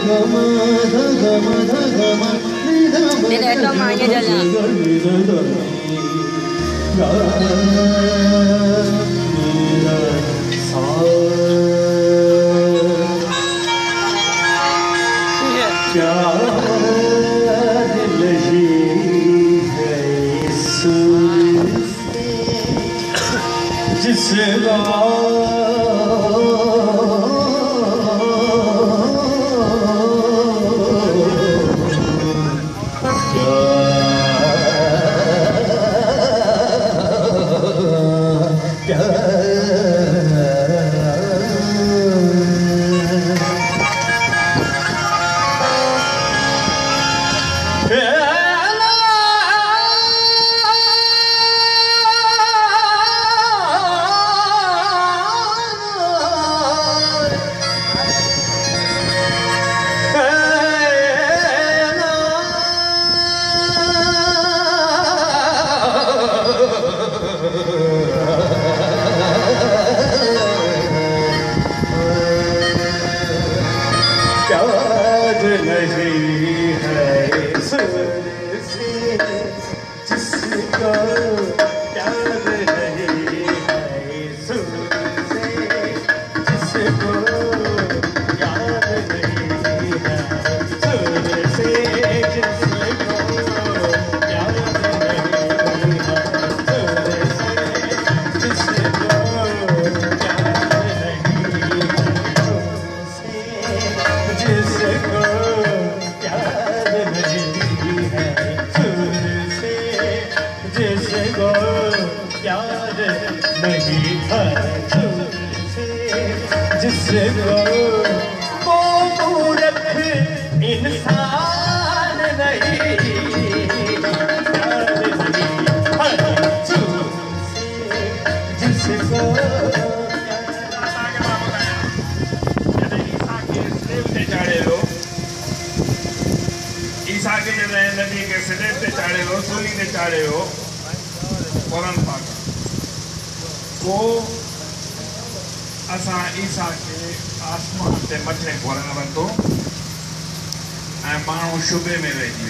Tidak ada mainnya jalan. शुबे में रही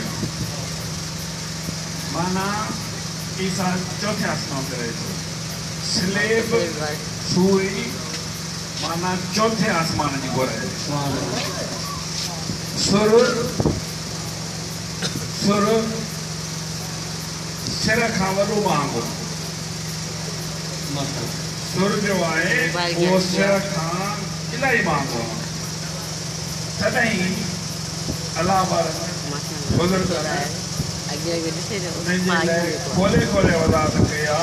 माना ईसा चौथे आसमान पे रहे थे स्लेब सूरी माना चौथे आसमान जी को रहे सुर सुर सिर खां वॾो महांगो सुर जो आहे वो सिर खां इलाही महांगो तॾहिं अल्लाह पाक बुजुर्ग खोले खोले वज़ाहत कया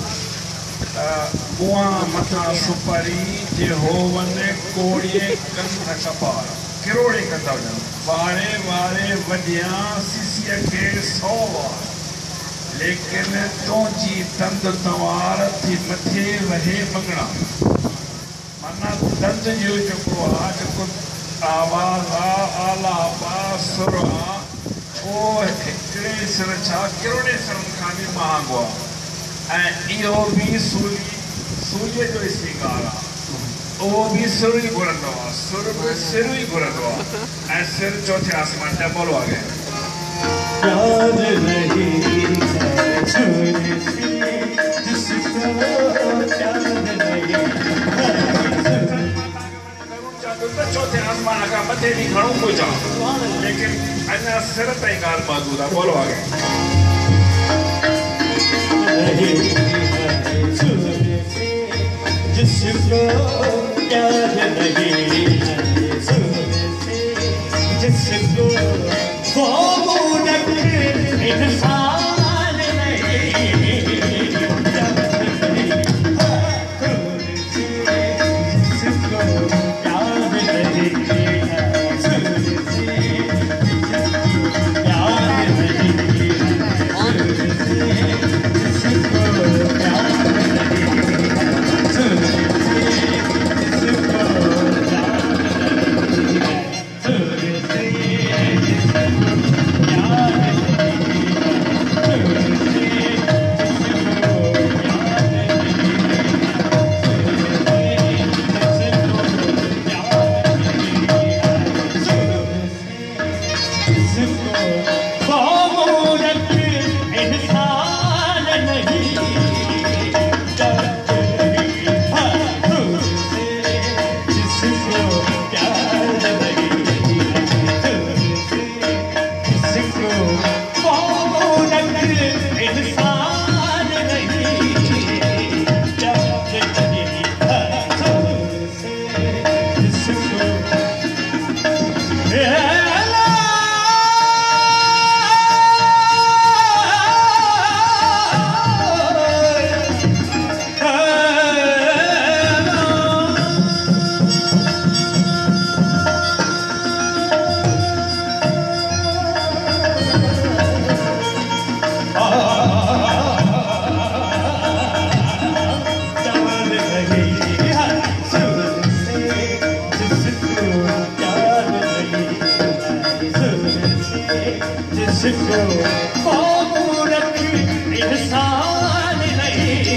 बुआ मथा सुपारी जे हो वने कोड़िए कंध कपार किरोड़े कंदा वञनि वारे वारे वॾिया सीसीअ खे 100 वार लेकिन तुंहिंजी दंद तवार थी मथे वहे मङणा माना दंद जो जेको आहे जेको आवाज़ आला सुर वो हिकिड़े सिर छा किरोड़े सिरनि खां बि महांगो आहे ऐं इहो बि सूलीअ जो श्रृंगार आहे उहो बि सिर ई घुरंदो आहे सुर बि सिर ई घुरंदो आहे ऐं सिर चौथे आसमान ते बोलो आगे चौथे आसमान का मथे भी घणो कुछ आहे लेकिन अञा सिर ताईं ॻाल्हि मौजूद आहे बोलो आगे जिसको प्यार नहीं जिसको वो इंसान नहीं जिसको बाबू रखी इंसान नहीं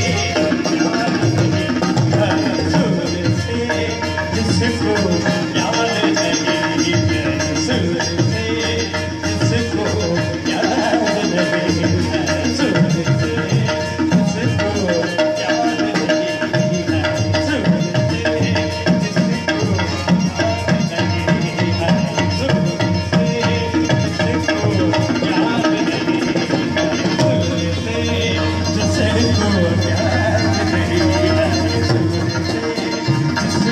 जिसको याद नहीं सुन से जिसको याद नहीं सुन से जिसको याद नहीं सुन से जिसको याद नहीं सुन से जिसको याद नहीं सुन से जिसको याद नहीं सुन से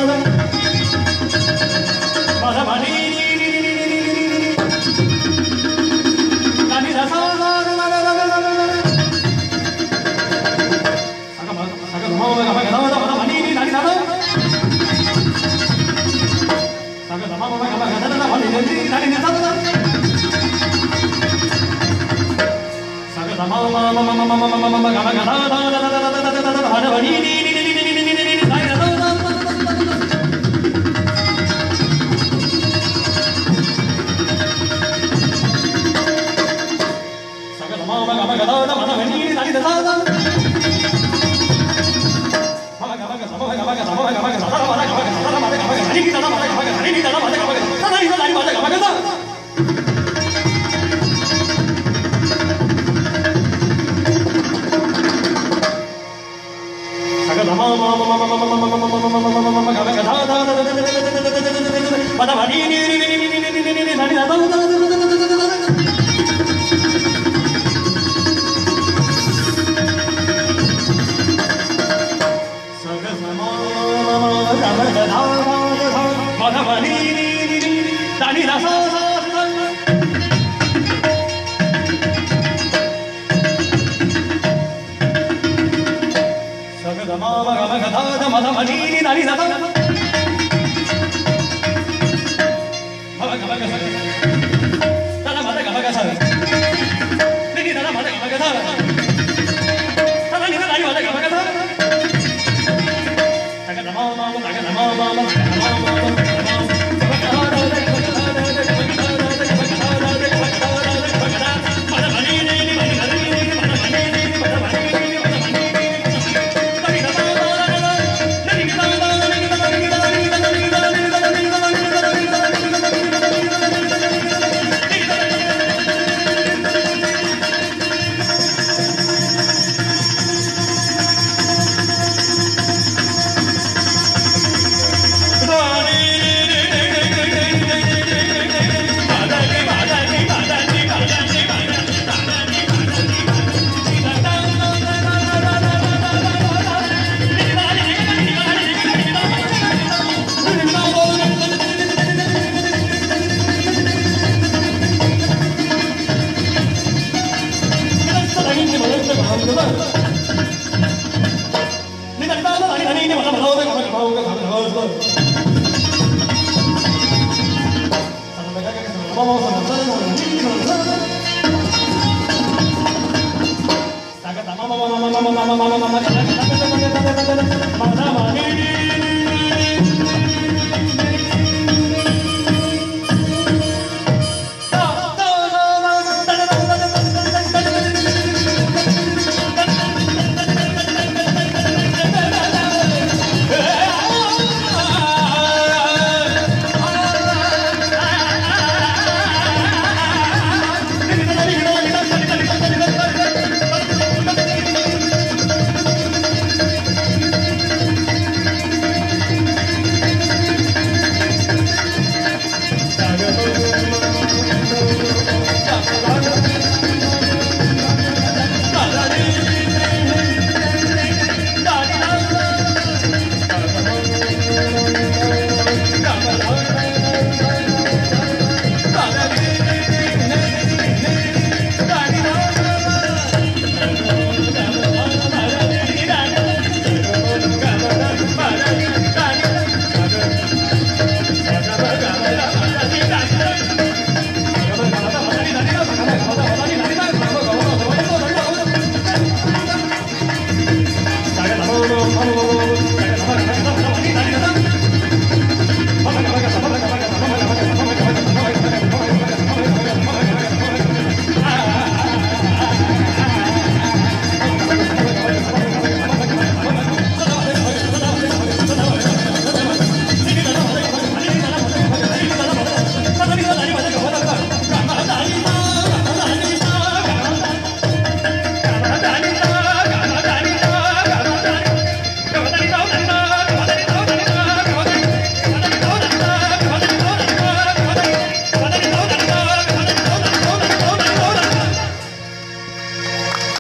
Mama